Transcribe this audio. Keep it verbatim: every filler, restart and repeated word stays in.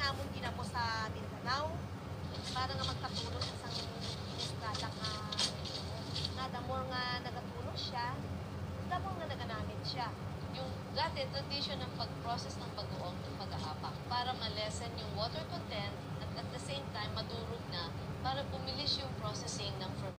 namon ginapo sa Mindanao para nga magkatulong sa sang inistada nga nga the more nga nagatulong siya, the more nga naganamit siya. Yung dati, tradition ng pag-process ng pag-uong ng pag-aapak para ma-lessen yung water content at at the same time madurog na para pumilis yung processing ng fermentation.